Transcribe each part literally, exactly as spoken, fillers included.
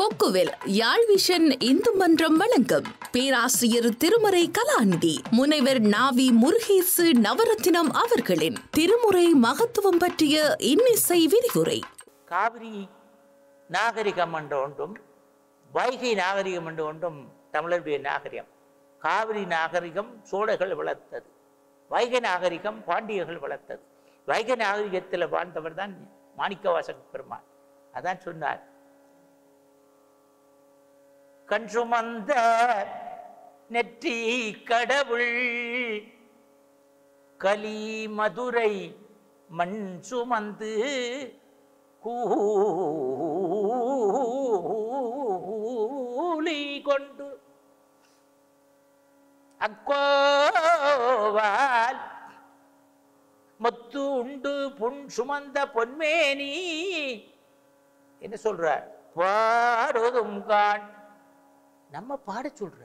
கொக்குவில் யாழ் vision Hindu மன்றம் வழங்கும் பேராசிரியர் திருமுறை கலாநிதி முனைவர் நாவி முருகேசு நவரத்தினம் அவர்களின் திருமுறை மகத்துவம் பற்றிய இன்னிசை விரிவுரை. காவிரி நாகரிகம் என்று ஒன்றும் வைகை நாகரிகம் என்று ஒன்றும் தமிழருடைய நாகரிகம். காவிரி நாகரிகம் சோழர்கள் வளர்த்தது, வைகை நாகரிகம் பாண்டியர்கள் வளர்த்தது. வைகை நாகரிகத்தில் வாழ்ந்தவர் தான் மாணிக்கவாசக பெருமான். அதான் சொன்னார், கண் சுமந்த நெற்றி கடவுள் கலி மதுரை மண் சுமந்து கூலி கொண்டு அக்கோவால் முத்து உண்டு புண் சுமந்த பொன்மேனி என்ன சொல்றார், பாடுதும் கான். நம்ம பாட சொல்ற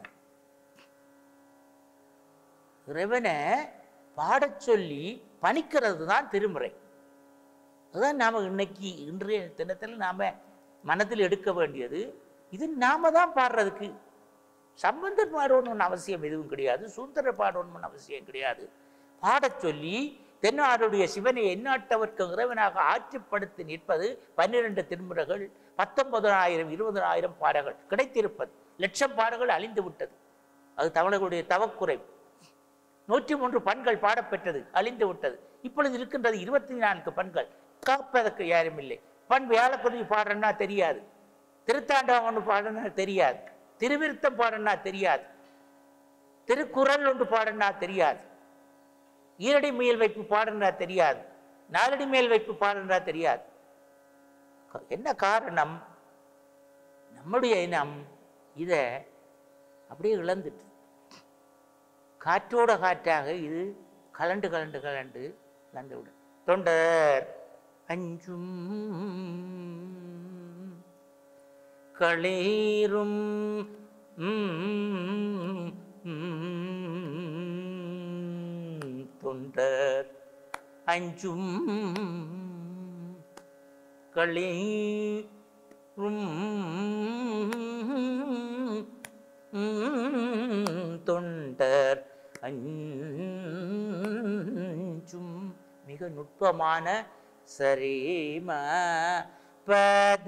இறைவனை பாடச் சொல்லி பணிக்கிறது தான் திருமுறை. அதுதான் நாம இன்னைக்கு இன்றைய தினத்தில் நாம மனதில் எடுக்க வேண்டியது. இது நாம தான் பாடுறதுக்கு. சம்பந்தர் பாடணும்னு அவசியம் எதுவும் கிடையாது, சுந்தரர் பாடணும்னு அவசியம் கிடையாது. பாடச் சொல்லி தென்னாடுடைய சிவனை எந்நாட்டவர்க்கு இறைவனாக ஆட்சிப்படுத்தி நிற்பது பன்னிரண்டு திருமுறைகள், பத்தொன்பதாயிரம் இருபதாயிரம் பாடல்கள் கிடைத்திருப்பது. லட்சம் பாடல்கள் அழிந்து விட்டது, அது தமிழர்களுடைய தவக்குறை. நூற்றி மூன்று பண்கள் பாடப்பெற்றது, அழிந்து விட்டது. இப்பொழுது இருக்கின்றது இருபத்தி நான்கு பண்கள். காப்பதற்கு யாரும் இல்லை. பண் வியாழக்குறி பாடுறன்னா தெரியாது, திருத்தாண்டவம் ஒன்று பாடுனா தெரியாது, திருவிருத்தம் பாடுனா தெரியாது, திருக்குறள் ஒன்று பாடுனா தெரியாது, ஈரடி மேல் வைப்பு பாடுனா தெரியாது, நாலடி மேல் வைப்பு பாடுனா தெரியாது. என்ன காரணம்? நம்முடைய இனம் இதை அப்படியே இழந்துட்டு காற்றோட காற்றாக இது கலண்டு கலண்டு கலண்டு இழந்து விடும். தொண்டர் அஞ்சும் களேரும் தொண்டர் அஞ்சும் களேரும் தொண்டர் அஞ்சும் மிக நுட்பமான சரிம பத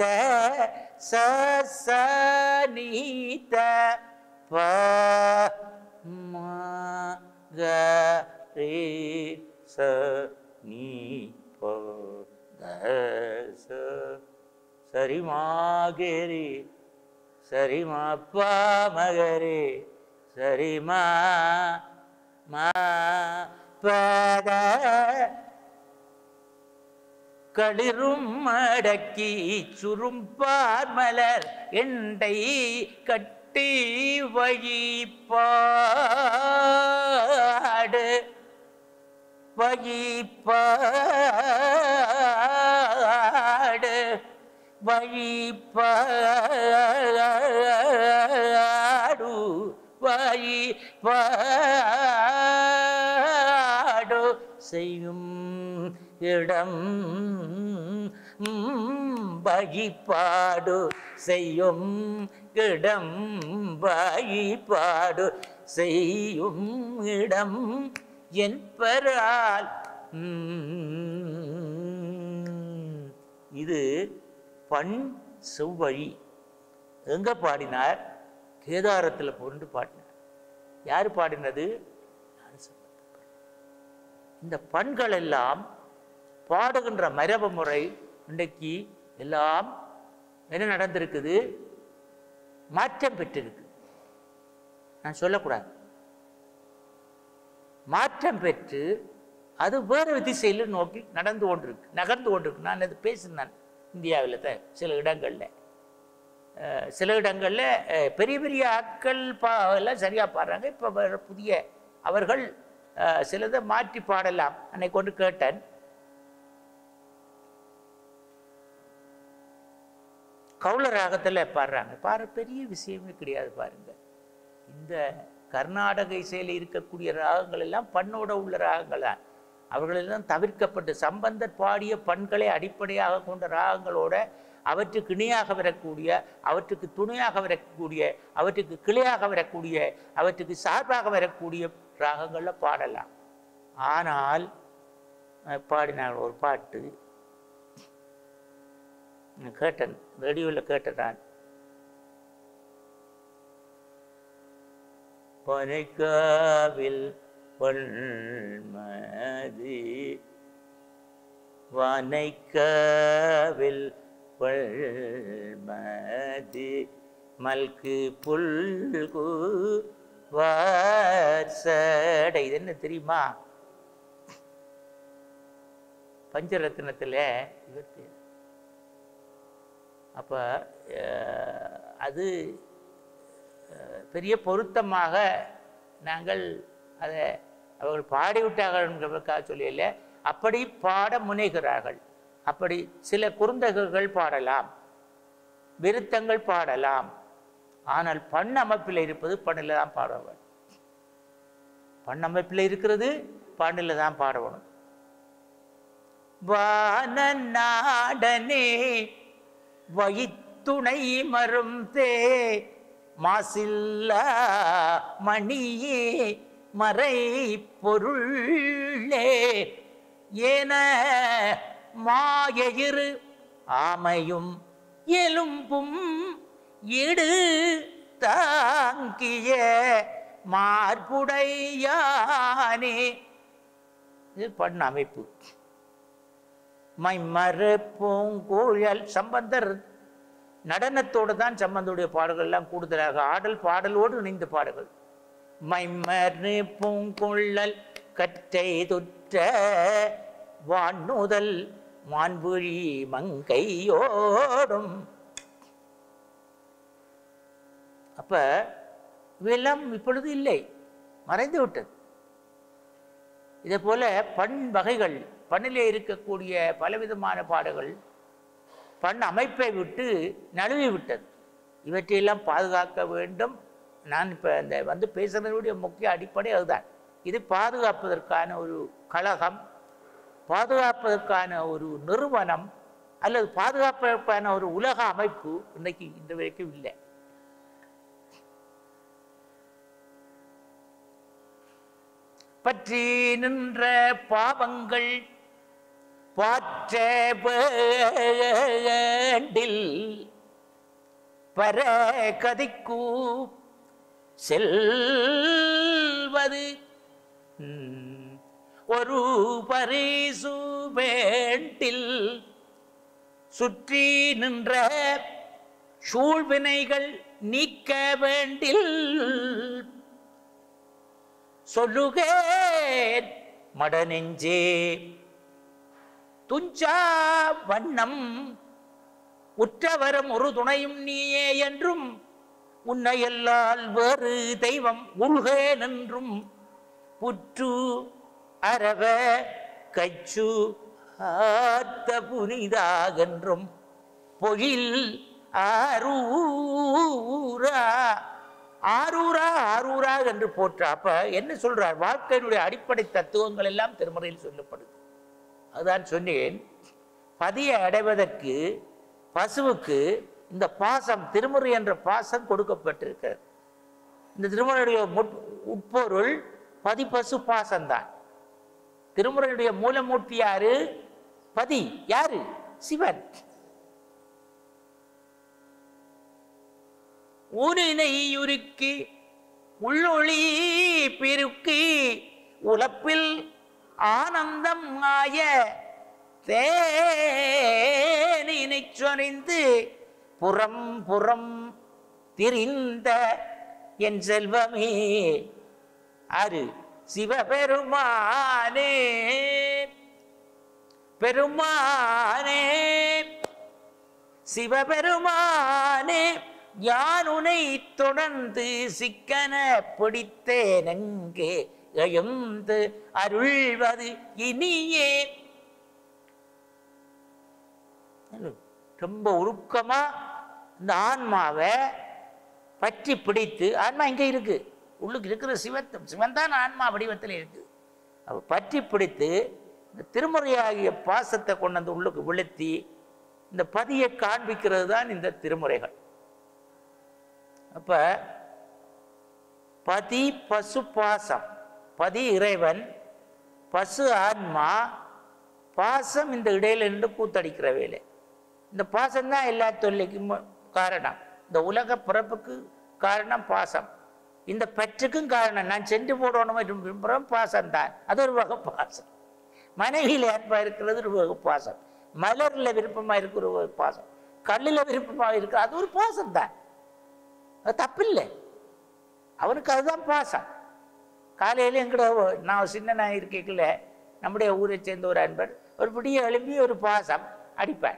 சசனீத ப ம க ரே ச நீ ப த ச சரிமாகரே சரிமா பா மகரே சரிமா மா பத களிரும் மடக்கி சுரும்பார் மலர் எண்டை கட்டி வழிபாடு வழிபாடு வழிபாடு வழிபாடு செய்யும் இடம் வழிபாடு செய்யும் இடம் வழிபாடு செய்யும் இடம் என்பரால். இது பண் செவ்வழி. எங்க பாடினார்? கேதாரத்தில் போன்று பாடினார். யாரு பாடினது? இந்த பண்கள் எல்லாம் பாடுகின்ற மரபு முறை இன்றைக்கு எல்லாம் என்ன நடந்திருக்குது? மாற்றம் பெற்றிருக்கு. நான் சொல்லக்கூடாது, மாற்றம் பெற்று அது வேறு திசையில் நோக்கி நடந்து கொண்டிருக்கு, நகர்ந்து கொண்டிருக்கு. நான் அது பேசினேன் இந்தியாவில் சில இடங்களில் சில இடங்களில் பெரிய பெரிய ஆட்கள் பா எல்லாம் சரியாக பாடுறாங்க. இப்போ புதிய அவர்கள் சிலதை மாற்றி பாடலாம். அன்னைக்கு கொண்டு கேட்டேன், கவுள ராகத்தில் பாடுறாங்க. பாரு பெரிய விஷயமே கிடையாது. பாருங்க, இந்த கர்நாடக இசையில் இருக்கக்கூடிய ராகங்கள் எல்லாம் பண்ணோட உள்ள ராகங்கள் தான். அவர்களெல்லாம் தவிர்க்கப்பட்டு சம்பந்தர் பாடிய பண்களை அடிப்படையாக கொண்ட ராகங்களோட அவற்றுக்கு இணையாக வரக்கூடிய, அவற்றுக்கு துணையாக வரக்கூடிய, அவற்றுக்கு கிளையாக வரக்கூடிய, அவற்றுக்கு சார்பாக வரக்கூடிய ராகங்களில் பாடலாம். ஆனால் பாடினாங்க ஒரு பாட்டு கேட்டேன், ரேடியோவில் கேட்டேன். பனைக்காவில் பல்மதி வனைக்காவில் பல்மதி மல்கு புல்கு வாசடை. இது என்ன தெரியுமா? பஞ்சரத்னத்தில் இவர். அப்போ அது பெரிய பொருத்தமாக நாங்கள் அதை அவர்கள் பாடிவிட்டார்கள் என்பதற்காக சொல்லல, அப்படி பாட முனைகிறார்கள். அப்படி சில குறுந்தகங்கள் பாடலாம், விருத்தங்கள் பாடலாம். ஆனால் பண்ண அமைப்பில் இருப்பது பண்ணில் தான் பாடுவார். பண்ண அமைப்பில் இருக்கிறது பண்ணில் தான் பாடணும். வான நாடனே வயித்துணை மருந்தே மாசில்லா மணியே மறை பொருளே ஏன மாயிரு ஆமையும் எலும்பும் இடு தாங்கிய மார்புடையானே. இது பண்ண அமைப்பு. மைமறு பூங்கூழல் சம்பந்தர் நடனத்தோடு தான் சம்பந்தருடைய பாடல்கள் எல்லாம் கூடுதலாக ஆடல் பாடலோடு இணைந்த பாடல்கள். மைமறு பூங்குழல் கற்றை துற்ற வானுதல் மான்புழி மங்கையோடும். அப்ப இவையெல்லாம் இப்பொழுது இல்லை, மறைந்து விட்டது. இதே போல பண் வகைகள், பண்ணிலே இருக்கக்கூடிய பலவிதமான பாடல்கள் பண் அமைப்பை விட்டு நழுவி விட்டது. இவற்றையெல்லாம் பாதுகாக்க வேண்டும். நான் இப்போ இந்த வந்து பேசுகிறதுடைய முக்கிய அடிப்படை அதுதான். இது பாதுகாப்பதற்கான ஒரு கழகம், பாதுகாப்பதற்கான ஒரு நிறுவனம் அல்லது பாதுகாப்பதற்கான ஒரு உலக அமைப்பு இன்றைக்கு இந்த வரைக்கும் இல்லை. பற்றி நின்ற பாவங்கள் பாற்ற வேண்டில் பர கதிக்கு செல்வது ஒரு பரிசு வேண்டில் சுற்றி நின்ற சூழ்வினைகள் நீக்க வேண்டில் சொல்லுகேன் மடநெஞ்சே துஞ்சா வண்ணம் உற்றவரும் ஒரு துணையும் நீயே என்றும் உன்னையல்லால் வேறு தெய்வம் உள்கேன் என்றும் புற்று அரவ கச்சு ஆத்த புனிதாகென்றும் பொழில் ஆரூரா ஆரூரா ஆரூரா என்று போற்றா. அப்ப என்ன சொல்றார்? வாழ்க்கையினுடைய அடிப்படை தத்துவங்கள் எல்லாம் திருமறையில் சொல்லப்படுது. அதுதான் சொன்னேன், பதியை அடைவதற்கு பசுவுக்கு இந்த பாசம், திருமுறை என்ற பாசம் கொடுக்கப்பட்டிருக்கிறது. இந்த திருமுறையுடைய உட்பொருள் பதி பசு பாசம்தான். திருமுறையுடைய மூலமூர்த்தி யாரு? பதி. யாரு? சிவன். ஊரினை உருக்கி உள்ளொளி பெருக்கி உலப்பில் ஆனந்தம் ஆய தேனினை சொரிந்து புறம் புறம் திரிந்த என் செல்வமே அரு சிவபெருமானே. பெருமானே சிவபெருமானே யான் உனை தொடர்ந்து சிக்கன பிடித்தேனங்கே எழுந்து அருள்வது இனியே. ரொம்ப உருக்கமா இந்த ஆன்மாவை பற்றி பிடித்து, ஆன்மா எங்கே இருக்கு? உள்ளுக்கு இருக்கிற சிவத்தம், சிவன் தான் ஆன்மா வடிவத்தில் இருக்கு. அவ பற்றி பிடித்து இந்த திருமுறையாகிய பாசத்தை கொண்டு வந்து உள்ளுக்கு விழுத்தி இந்த பதியை காண்பிக்கிறது தான் இந்த திருமுறைகள். அப்ப பதி பசு பாசம், பதி இறைவன், பசு ஆன்மா, பாசம் இந்த இடையில நின்று கூத்தடிக்கிற வேலை. இந்த பாசம் தான் எல்லா தொல்லைக்கும் காரணம். இந்த உலக பிறப்புக்கு காரணம் பாசம். இந்த பற்றுக்கும் காரணம் நான் சென்று போடணும் விரும்புகிறோம் பாசம் தான். அது ஒரு வகை பாசம். மனைவியில் அன்பா இருக்கிறது ஒரு வகை பாசம். மலரில் விருப்பமாக இருக்கிற ஒரு பாசம். கல்லில் விருப்பமாக இருக்கிற அது ஒரு பாசம் தான். அது தப்பில்லை. அவனுக்கு அதுதான் பாசம். காலையில் எங்கட நான் சின்ன நான் இருக்கல நம்முடைய ஊரை சேர்ந்த ஒரு அன்பர் ஒரு பிடிய எழுப்பி ஒரு பாசம் அடிப்பேன்.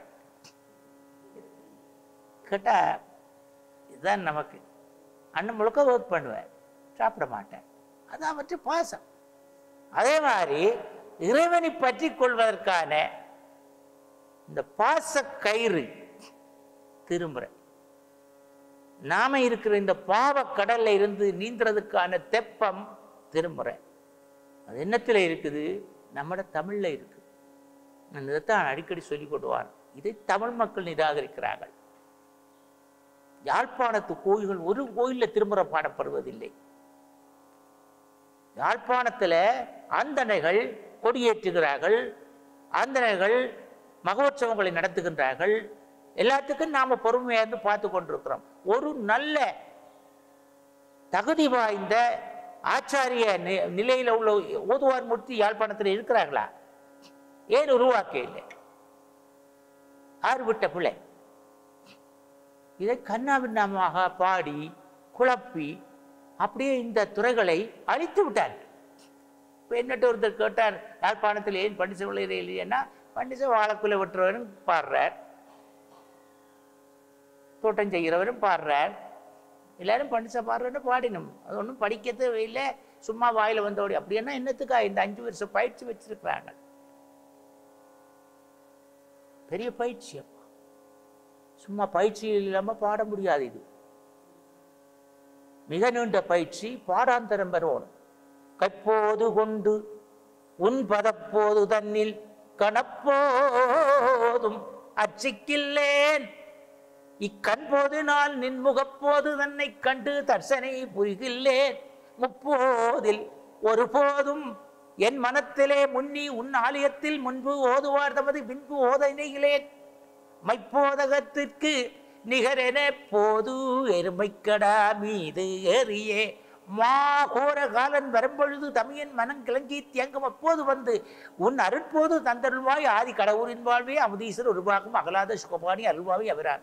கேட்டா இதுதான் நமக்கு. அண்ணன் முழுக்க ஒர்க் பண்ணுவேன், சாப்பிட மாட்டேன். அதான் அவற்றை பாசம். அதே மாதிரி இறைவனை பற்றி கொள்வதற்கான இந்த பாச கயிறு திருமுறை. நாம இருக்கிற இந்த பாவ கடல்ல இருந்து நீந்துறதுக்கான தெப்பம் திருமுறை. அது என்னத்தில் இருக்குது? நம்மட தமிழ்ல இருக்கு. இதைத்தான் அடிக்கடி சொல்லிக் கொள்வார். இதை தமிழ் மக்கள் நிராகரிக்கிறார்கள். யாழ்ப்பாணத்து கோயில்கள் ஒரு கோயில்ல திருமுறை பாடப்படுவதில்லை. யாழ்ப்பாணத்துல அந்தணைகள் கொடியேற்றுகிறார்கள், அந்தணைகள் மகோற்சவங்களை நடத்துகின்றார்கள். எல்லாத்துக்கும் நாம பொறுமையா இருந்து பார்த்து கொண்டிருக்கிறோம். ஒரு நல்ல தகுதி வாய்ந்த ஆச்சாரிய நிலையில உள்ள ஓதுவார் மூர்த்தி யாழ்ப்பாணத்தில் இருக்கிறார்களா? ஏன் உருவாக்க இல்லை? ஆறு விட்ட பிள்ளை இதை கண்ணாபின்னமாக பாடி குழப்பி அப்படியே இந்த துறைகளை அழித்து விட்டார். இப்போ என்னட்டு ஒருத்தர் கேட்டார், யாழ்ப்பாணத்தில் ஏன் பண்டிச விளையிற இல்லைன்னா, பண்டிச வாழைக்குள்ள வெட்டுறவரும் பாடுறார், தோட்டம் செய்கிறவரும் பாடுறார், எல்லாரும் பண்டிசா பாடுறன்னு பாடினோம். அது ஒன்றும் படிக்கிறது இல்லை, சும்மா வாயில வந்தோடி. அப்படின்னா என்னத்துக்கா இந்த அஞ்சு வருஷம் பயிற்சி வச்சிருக்கிறாங்க. பெரிய பயிற்சி. சும்மா பயிற்சி இல்லாமல் பாட முடியாது. இது மிக நீண்ட பயிற்சி. பாடாந்தரம் பெறணும். கைப்போது கொண்டு உன் பதப்போது தன்னில் கணப்போதும் அச்சிக்கில்லேன் இக்கண்போது நாள் நின்முகப்போது தன்னை கண்டு தர்சனை புரிகில்லேன் முப்போதில் ஒருபோதும் என் மனத்திலே முன்னி உன் ஆலயத்தில் முன்பு ஓதுவார் தமது பின்பு ஓத இணைகளேன் மைப்போதகத்திற்கு நிகரென போது எருமைக்கடா மீது ஏறியே மா கோர காலன் வரும்பொழுது தமியன் மனம் கிளங்கி தியங்கும் அப்போது வந்து உன் அருட்போது தந்தருள்வாய் ஆதி கடவுரின் வாழ்வே அமுதீஸ்வரர் உருவாக்கும் அகலாத சுகபாணி அருள்வாவை அவரான்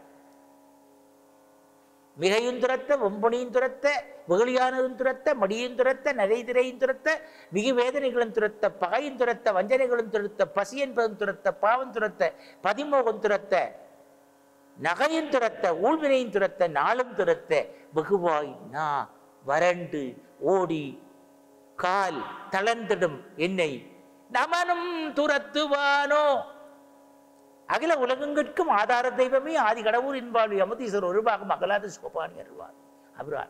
மிகையும் துரத்த ஒம்பொனியும் துரத்த வெகுளியானதும் துரத்த மடியும் துரத்த நரைதிரையும் துரத்த மிகு வேதனைகளும் துரத்த பகையும் துரத்த வஞ்சனைகளும் துரத்த பசி என்பதும் துரத்த பாவம் துரத்த பதிமோகம் துரத்த நகையும் துரத்த ஊழ்வினையும் துரத்த நாளும் துரத்த வெகுவாய் நா வறண்டு ஓடி கால் தளர்ந்திடும் என்னை நமனும் துரத்துவானோ அகில உலகங்களுக்கும் ஆதார தெய்வமே ஆதி கடவுள் என்பாள் அமுதீஸ்வரர் ஒருபாகம் அகலாத சோபானி அருள்வார் அவரால்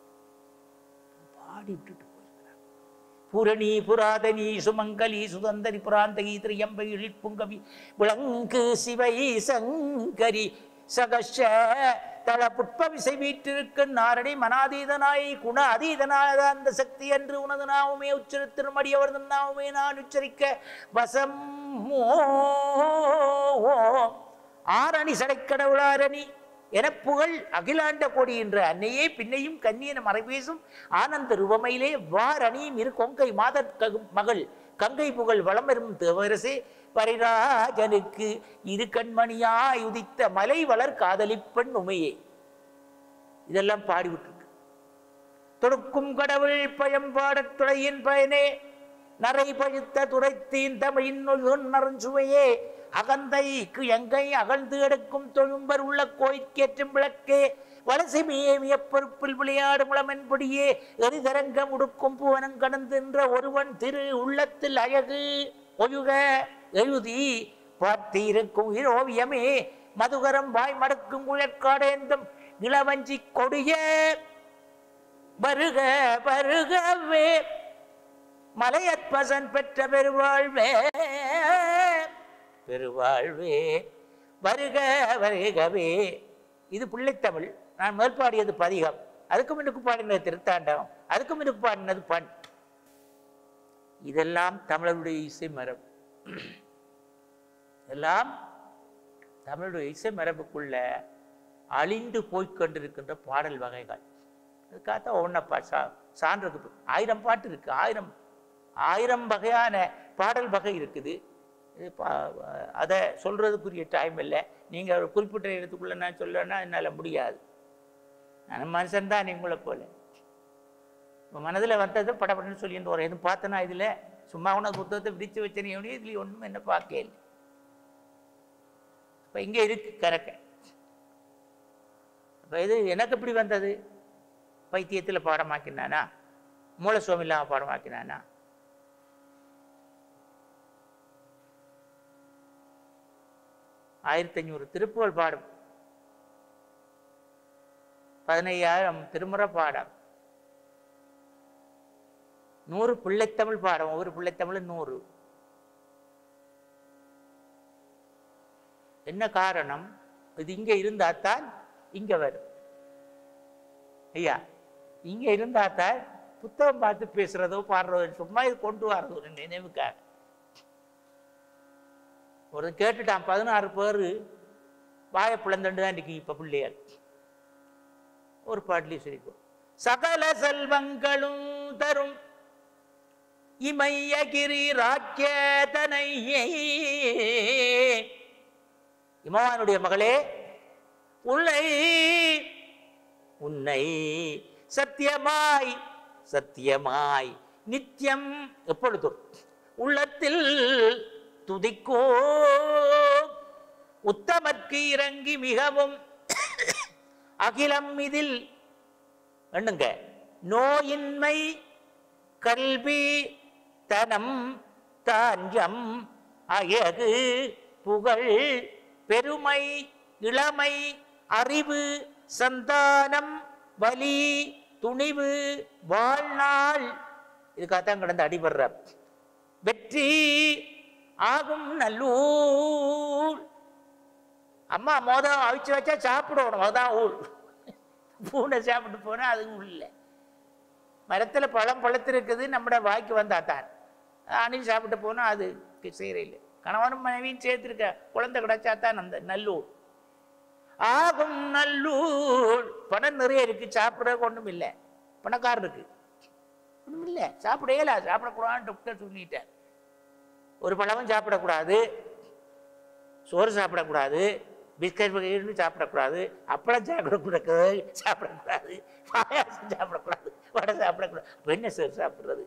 பாடி விட்டுட்டு போயிருக்கிறார். பூரணி புராதனி சுமங்கலி சுதந்தரி புராந்தகி திரியம்பை புங்கவி விளங்கு சிவை சங்கரி சகஷ தள புட்ப விசை வீட்டிற்கு நாரணி மனாதீதனாய் குண அதீதனாத அந்த சக்தி என்று உனது நாவுமே உச்சரித்திருமடி அவரது நாவுமே நான் உச்சரிக்க வசம் ஆரணி சடைக்கடவுளாரணி என புகழ் அகிலாண்ட கோடி என்ற அன்னையே பின்னையும் கண்ணியன மறைபேசும் ஆனந்த ரூபமையிலே வாரணியும் இரு கொங்கை மாத மகள் கங்கை புகழ் வளம்பெறும் தேவரசே பரிராஜனுக்கு இரு கண்மணியாய் உதித்த மலை வளர் காதலிப்பெண் உமையே. இதெல்லாம் பாடிவிட்டிருக்கு. தொடுக்கும் கடவுள் பயன்பாடத் துறையின் பயனே நரை பழுத்த துரைத்தீன் தமிழின் நறுஞ்சுவையே அகந்தைக்கு எங்கை அகழ்ந்து எடுக்கும் தொழும்பர் உள்ள கோயிற்கேற்றும் விளக்கே வலசைமையே பொறுப்பில் விளையாடும் இளமென்படியே எரிதரங்க முடுக்கும் பூவனம் கடந்தென்ற ஒருவன் திரு உள்ளத்தில் அழகு ஒழுக எழுதி பார்த்திருக்கும் ஓவியமே மதுகரம் வாய் மடக்கும் குழற்காடேந்தும் இளவஞ்சி கொடிய வருக வருகவே மலையற்பசன் பெற்ற பெருவாழ்வே பெருவாழ்வே வருக வருகவே. இது பிள்ளைத்தமிழ். நான் முதல் பாடியது பதிகம், அதுக்கு முன்னுக்கு பாடினது திருத்தாண்டகம், அதுக்கு முன்னுக்கு பாடினது பண். இதெல்லாம் தமிழருடைய இசை மரபு. எல்லாம் தமிழுடைய இசை மரபுக்குள்ள அழிந்து போய்கொண்டிருக்கின்ற பாடல் வகைகள். அதுக்காகத்தான் ஒவ்வொன்றா சா சான்றுக்கு ஆயிரம் பாட்டு இருக்கு, ஆயிரம் ஆயிரம் வகையான பாடல் வகை இருக்குது. அதை சொல்றதுக்குரிய டைம் இல்லை. நீங்கள் ஒரு குறிப்பிட்ட இடத்துக்குள்ள நான் சொல்லன்னா என்னால் முடியாது. நான் மனுஷன் தான் நீங்களை போல. இப்போ மனதில் வந்ததை படப்படன்னு சொல்லிட்டு வரேன். எதுவும் பார்த்தனா இதில் சும்மா உன புத்தகத்தை விரித்து வச்சனே, இதில் ஒன்றும் என்ன பார்க்கல. இப்போ இங்கே இருக்கு கறக்க. இப்போ இது எனக்கு எப்படி வந்தது? பைத்தியத்தில் பாடமாக்கினானா, மூலசுவம் இல்லாமல் பாடமாக்கினானா? ஆயிரத்தி ஐநூறு திருப்புகழ் பாடும், பதினையாயிரம் திருமுறை பாடம், நூறு பிள்ளைத்தமிழ் பாடம். ஒவ்வொரு பிள்ளைத்தமிழ் நூறு. என்ன காரணம்? இது இங்க இருந்தாத்தான் இங்க வரும். ஐயா, இங்க இருந்தாத்தான் புத்தகம் பார்த்து பேசுறதோ பாடுறதோ சும்மா இது கொண்டு வர்றது ஒரு நினைவுக்காக. ஒரு கேட்டுட்டான், பதினாறு பேர் வாயை பிளந்துண்டு தான் இருக்கு இப்ப பிள்ளையார். ஒரு பாட்டிலே சொல்லிப்போம். சகல செல்வங்களும் தரும் இமையகிரி ராக்கியதனையே. இமவானுடைய மகளே, உன்னை உன்னை சத்தியமாய் சத்தியமாய் நித்தியம் எப்பொழுதும் உள்ளத்தில் துதிக்கோ உத்தமர்க்கு இறங்கி மிகவும் அகிலம் இதில் எண்ணுங்க. நோயின்மை கல்வி தனம் தாஞ்சம் அழகு புகழ் பெருமை இளமை அறிவு சந்தானம் வலி துணிவு வாழ்நாள், இதுக்காகத்தான் கடந்த அடிபடுற வெற்றி ஆகும் நல்லூர். அம்மா மோதம் அவிச்சு வச்சா சாப்பிடணும், அதுதான் ஊர். பூனை சாப்பிட்டு போனா அதுவும் இல்லை. மரத்தில் பழம் பழத்திருக்குது, நம்மட வாய்க்கு வந்தாத்தான். அணில் சாப்பிட்டு போனா அது செய்யறையில். கணவனும் மனைவியும் சேர்த்துருக்க குழந்தை கிடைச்சாத்தான் அந்த நல்லூர் ஆகும். நல்லூர் பணம் நிறைய இருக்கு, சாப்பிட ஒன்றும் இல்லை. பணக்காரர் இருக்கு ஒன்றும் இல்லை, சாப்பிடல. சாப்பிடக்கூடாதுன்னு டாக்டர் சொல்லிட்டார். ஒரு பழமும் சாப்பிடக்கூடாது, சோறு சாப்பிடக்கூடாது, பிஸ்கட் வகைன்னு சாப்பிடக்கூடாது, அப்பளம் சாப்பிடக்கூடாது சாப்பிடக்கூடாது பாயாசம் சாப்பிடக்கூடாது, வடை சாப்பிடக்கூடாது. என்ன சார் சாப்பிட்றது?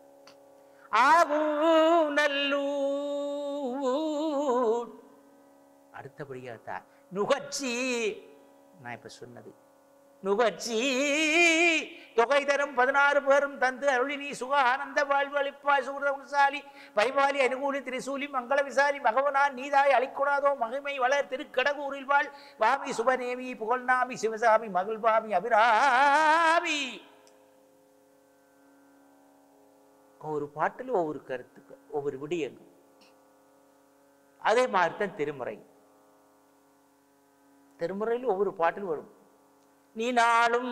ஆகும் நல்லூர். அடுத்தபடியாக தான் நுகர்ச்சி. நான் இப்ப சொன்னது நுகர்ச்சி தொகை தரும் பதினாறு பேரும் தந்து அருளினி சுக ஆனந்த வாழ்வழிப்பாய் சூரசாலி பரிபாலி அனுகூலி திரிசூலி மங்கள விசாலி மகவனான் நீதாய் அளிக்கூடாதோ மகிமை வளர் திருக்கடகூரில் வாழ் வாமி சுபநேமி புகழ்நாமி சிவசாமி மகிழ்வாமி அபிராமி. ஒவ்வொரு பாட்டில் ஒவ்வொரு கருத்துக்கள், ஒவ்வொரு விடயங்கள். அதே மாதிரிதான் திருமுறை. திருமுறையில் ஒவ்வொரு பாட்டில் வரும். நீ நாளும்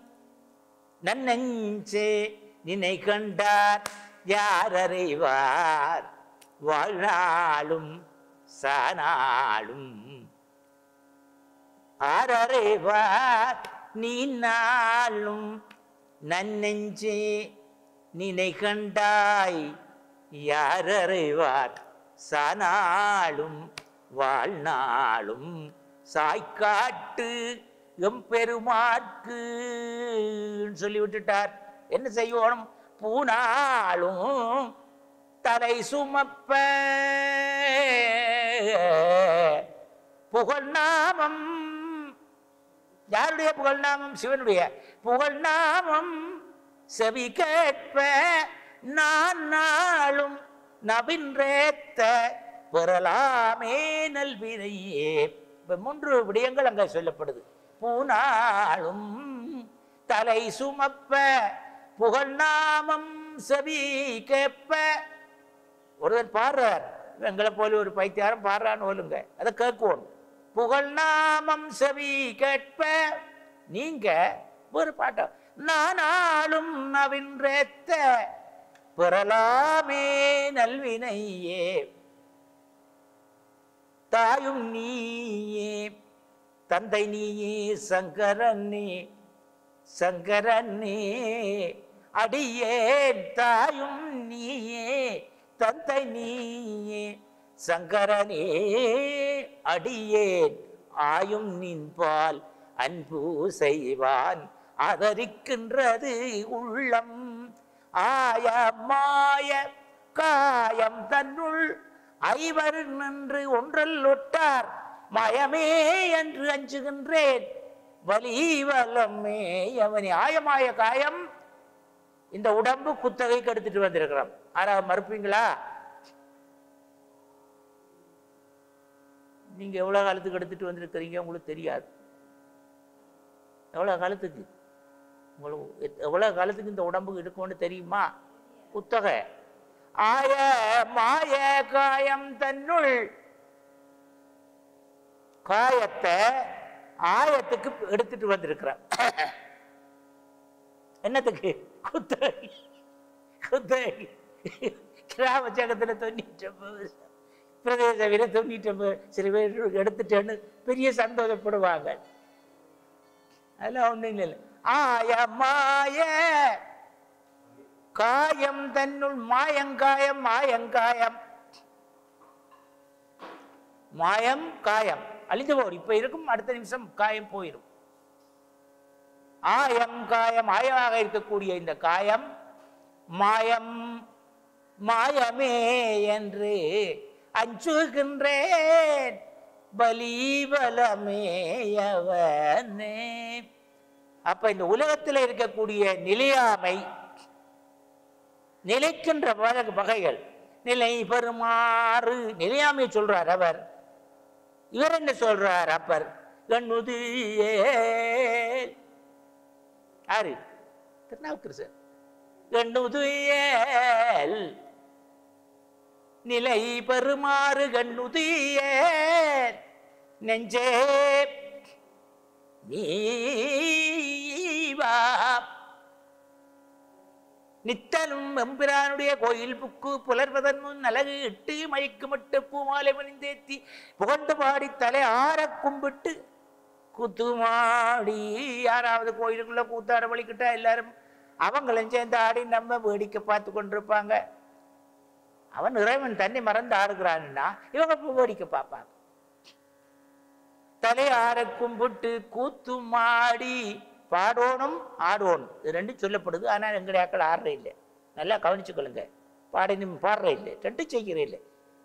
நன்னெஞ்சே நினை கண்டார் யார் அறிவார் வாழ்நாளும் சானாளும் ஆரறிவார். நீ நாளும் நன்னெஞ்சே நினை கண்டாய் யார் அறிவார் சானாளும் வாழ்நாளும் சாய்காட்டு எம்பெருமாற்கு சொல்லி விட்டுட்டார். என்ன செய்யணும்? பூனாலும் தலை சுமப்ப புகழ் நாமம். யாருடைய புகழ் நாமம்? சிவனுடைய புகழ் நாமம் செவி கேட்ப நான் நாளும் நபின்றேத்த பெறலாமே நல்வினையே. மூன்று விடயங்கள் அங்க சொல்லப்படுது. பூனாளும் தலை சுமப்ப புகழ் நாமம் செவி கேட்ப. ஒருவர் பாடுறார், எங்களை போல ஒரு பைத்தியாரம் பாடுறான்னு சொல்லுங்க, அதை கேட்கணும். புகழ் நாமம் செவி கேட்ப. நீங்க ஒரு பாட்ட நானாலும் நவின்றேத்த பெறலாமே நல்வினையே. தாயும் நீயே தந்தை நீயே சங்கரனே சங்கரனே அடியேன். தாயும் நீயே தந்தை நீயே சங்கரனே அடியேன். ஆயும் நின்பால் அன்பு செய்வான் ஆதரிக்கின்றது உள்ளம். ஆய மாய காயம் தன்னுள் ஐவர் நின்று ஒன்றல் ஒட்டார் மயமே என்று அஞ்சுகின்றேன் வலி வலமே. அவனி ஆயமாய காயம் இந்த உடம்பு குத்தகைக்கு எடுத்துட்டு வந்திருக்கிறோம். ஆனா மறுப்பீங்களா? நீங்க எவ்வளவு காலத்துக்கு எடுத்துட்டு வந்திருக்கிறீங்க உங்களுக்கு தெரியாது. எவ்வளவு காலத்துக்கு உங்களுக்கு எவ்வளவு காலத்துக்கு இந்த உடம்புக்கு இருக்கும்னு தெரியுமா? குத்தகை. ஆய மாய காயம் தன்னுள் காயத்தை ஆயத்துக்கு எடுத்துட்டு வந்திருக்கிறான். என்னத்துக்கு? குத்தகை. குத்தகை கிராம சங்கத்துல தொண்ணூற்றி ஒன்பது பிரதேச வீர தொண்ணூற்றி ஒன்பது சில பேர் எடுத்துட்டேன்னு பெரிய சந்தோஷப்படுவாங்க. அதெல்லாம் ஒண்ணும் இல்லை. ஆய மாய காயம் தன்னுள் மாயங்காயம் மாயங்காயம் மாயம் காயம் அழிந்து போகும். இப்ப இருக்கும், அடுத்த நிமிஷம் காயம் போயிடும். ஆயம் காயம் ஆயமாக இருக்கக்கூடிய இந்த காயம் மாயம் மாயமே என்று அஞ்சுகின்றேன் பலிபலமேயவனே. அப்ப இந்த உலகத்தில் இருக்கக்கூடிய நிலையாமை நிலைக்கின்ற வகைகள் நிலை பெறுமாறு நிலையாமை சொல்றார் அவர். இவர் என்ன சொல்றார்? அப்பர் கண்ணுதியே யாரு? திருநாவுக்கரசர். கண்ணுதியேல் நிலை பெறுமாறு கண்ணுதியே நெஞ்சே நீவா நித்தலும் எம்பிரானுடைய கோயில் புக்கு புலர்வதன் முன் அழகு இட்டு மயக்குமிட்டு பூமாலை மணிந்தேத்தி புகண்டு பாடி தலை ஆற கும்பிட்டு கூத்துமாடி. யாராவது கோயிலுக்குள்ள கூத்தாட வலிக்கிட்டா எல்லாரும் அவங்களும் சேர்ந்து ஆடி நம்ம வேடிக்கை பார்த்து கொண்டிருப்பாங்க. அவன் இறைவன் தன்னை மறந்து ஆடுகிறான்னா இவங்க வேடிக்கை பார்ப்பாங்க. தலை ஆற கும்பிட்டு கூத்துமாடி பாடோனும் ஆடோனும் இது ரெண்டும் சொல்லப்படுது. ஆனால் எங்களுடைய ஆக்கள் ஆடுற இல்லை. நல்லா கவனிச்சுக்கொள்ளுங்க. பாடணும் பாடுற இல்லை, ரெண்டு செய்கிற இல்லை.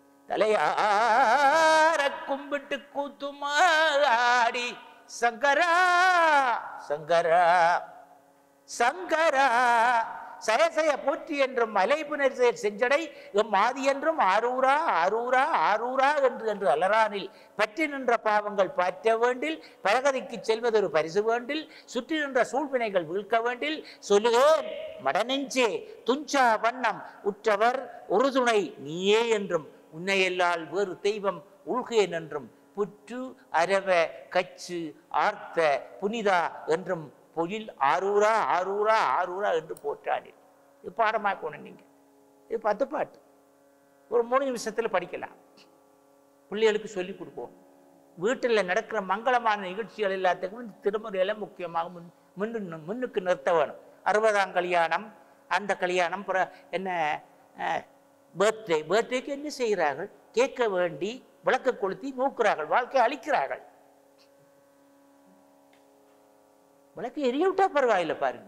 தலையார கும்பிட்டு கூத்துமாடி சங்கரா சங்கரா சங்கரா சயசய போற்றி என்றும் மலைப்புனர் செஞ்சடை எம் ஆதி என்றும் ஆரூரா ஆரூரா ஆரூரா என்று என்று அலரானில் பற்றி நின்ற பாவங்கள் பாற்ற வேண்டில் பரகதிக்கு செல்வதொரு பரிசு வேண்டில் சுற்றி நின்ற சூழ்வினைகள் வீழ்க்க வேண்டில் சொல்லுகேன் மடநெஞ்சே துஞ்சா வண்ணம் உற்றவர் உறுதுணை நீயே என்றும் உன்னையெல்லால் வேறு தெய்வம் உள்கேன் என்றும் புற்று அரவ கச்சு ஆர்த்த புனிதா என்றும் பொழில் ஆரூரா ஆரூரா ஆரூரா என்று போற்றானே. இது பாடமாக்கணும். நீங்க இது பத்து பாட்டு ஒரு மூணு நிமிஷத்துல படிக்கலாம். பிள்ளைகளுக்கு சொல்லிக் கொடுப்போம். வீட்டில் நடக்கிற மங்களமான நிகழ்ச்சிகள் எல்லாத்துக்கும் திருமுறையில முக்கியமாக முன் முன்னு முன்னுக்கு நிறுத்த வேணும். அறுபதாம் கல்யாணம், அந்த கல்யாணம், என்ன பர்த்டே பர்த்டேக்கு என்ன செய்கிறார்கள்? கேட்க வேண்டி விளக்க கொளுத்தி மூக்குறார்கள், வாழ்க்கை அழிக்கிறார்கள். விளக்கு எரிய விட்டா பரவாயில்லை. பாருங்க,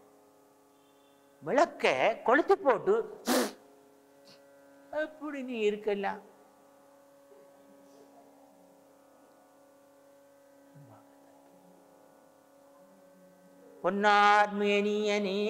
விளக்க கொளுத்தி போட்டு அப்படி நீ இருக்கலாம். பொன்னார் மேனியனே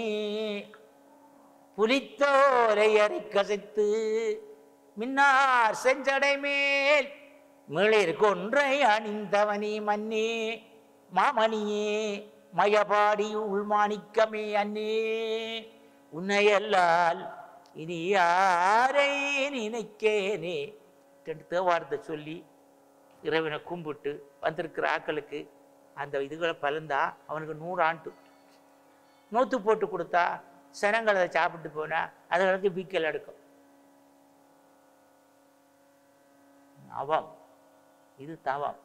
புலித்தோலை அரை கசைத்து மின்னார் செஞ்சடை மேல் மிளிர் கொன்றை அணிந்தவனே மன்னே மாமணியே மயபாடி உள்மாணிக்கமே அன்னே உன்னையல்லால் இனி யாரை நினைக்கேனே ரெண்டு தேவாரத்தை சொல்லி இறைவனை கும்பிட்டு வந்திருக்கிற ஆக்களுக்கு அந்த இதுகளை பலந்தா அவனுக்கு நூறு ஆண்டு நூற்று போட்டு கொடுத்தா சனங்கள் அதை சாப்பிட்டு போனால் அதுகளுக்கு வீக்கல் எடுக்கும். அவம் இது தவம்.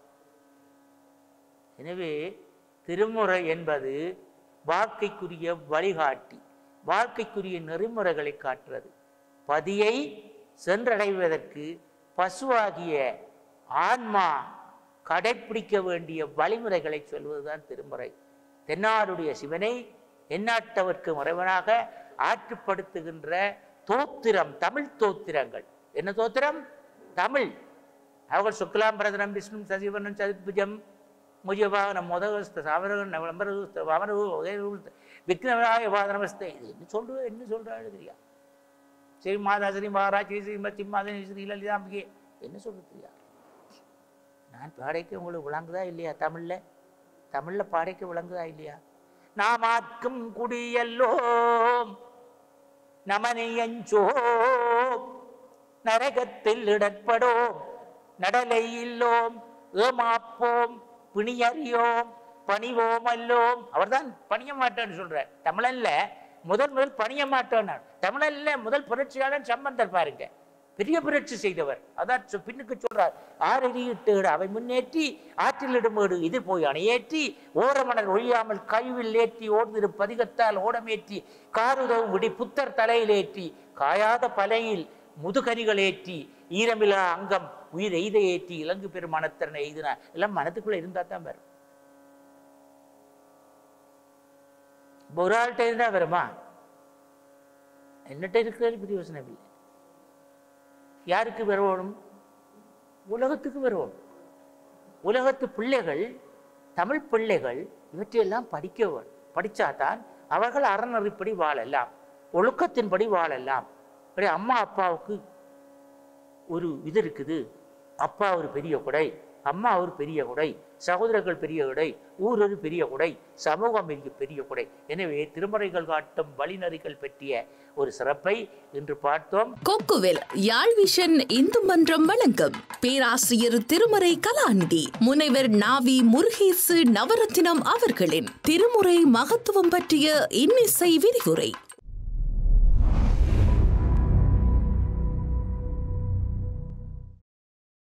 எனவே திருமுறை என்பது வாழ்க்கைக்குரிய வழிகாட்டி, வாழ்க்கைக்குரிய நெறிமுறைகளை காட்டுறது. பதியை சென்றடைவதற்கு பசுவாகிய ஆன்மா கடைப்பிடிக்க வேண்டிய வழிமுறைகளை சொல்வதுதான் திருமுறை. தென்னாடுடைய சிவனை எந்நாட்டவர்க்கு இறைவனாக ஆற்றுப்படுத்துகின்ற தோத்திரம், தமிழ் தோத்திரங்கள். என்ன தோத்திரம்? தமிழ். அவர்கள் சுக்லாம் பிரதனம் விஷ்ணு சசிவர்ணன் சதுர்புஜம் முஜவாகனம் முதகஸ்த சாவரகன் விளம்பர வாமன விக்னவிநாயக வாதனமஸ்தை. இது என்ன சொல்ற என்ன சொல்றாரு தெரியா? ஸ்ரீ மாதா ஸ்ரீ மகாராஜ் ஸ்ரீ ஸ்ரீமதி மாதனி ஸ்ரீ லலிதாம்பிகே என்ன சொல்றது தெரியா? நான் பாடைக்கு உங்களுக்கு விளங்குதா இல்லையா? தமிழ்ல தமிழ்ல பாடைக்கு விளங்குதா இல்லையா? நாமாக்கும் குடியல்லோம் நமனியஞ்சோம் நரகத்தில் இடற்படோம் நடலை இல்லோம் ஏமாப்போம் பிணியறியோம் பணிவோம் அல்லோம். அவர் தான் பணிய மாட்டோன்னு சொல்றார். தமிழல்ல முதல் முதல் பணிய மாட்டோன்னு. தமிழல்ல முதல் புரட்சியாளர் சம்பந்தர் பாருங்க, பெரிய புரட்சி செய்தவர். அதான் பின்னுக்கு சொல்றார், ஆறறியிட்டு அவை முன்னேற்றி ஆற்றிலிடுமேடு இது போய் அணையேற்றி ஓரமணர் ஒழியாமல் கைவில் ஏற்றி ஓடுதிரு பதிகத்தால் ஓடமேற்றி காருதவும் விடி புத்தர் தலையில் ஏற்றி காயாத பலையில் முதுகரிகள் ஏற்றி ஈரமிலா அங்கம் உயிர் எய்த ஏற்றி இலங்கு பெருமானத்திறனை எய்தினா. எல்லாம் மனத்துக்குள்ள இருந்தா தான் வரும். ஒரு ஆள்கிட்ட இருந்தா வருமா? என்னட்ட இருக்கிறது பிரயோசனம் இல்லை. யாருக்கு வரணும்? உலகத்துக்கு வரணும். உலகத்து பிள்ளைகள், தமிழ் பிள்ளைகள் இவற்றையெல்லாம் படிக்க வேணும். படித்தாதான் அவர்கள் அறநெறிப்படி வாழலாம், ஒழுக்கத்தின்படி வாழலாம். அம்மா அப்பாவுக்கு ஒரு இது இருக்குது, அப்பா ஒரு பெரிய குடை, அம்மா ஒரு பெரிய குடை, சகோதரர்கள் பெரிய குடை, ஊர் ஒரு பெரிய குடை, சமூகம் பெரிய பெரிய குடை. எனவே திருமறைகள் காட்டும் வழிநெறிகள் பற்றிய ஒரு சிறப்பை இன்று பார்த்தோம். கொக்குவில் யாழ் விஷன் இந்து மன்றம் வழங்கும் பேராசிரியர் திருமறை கலாநிதி முனைவர் நாவி முருகேசு நவரத்தினம் அவர்களின் திருமுறை மகத்துவம் பற்றிய இன்னிசை விரிவுரை.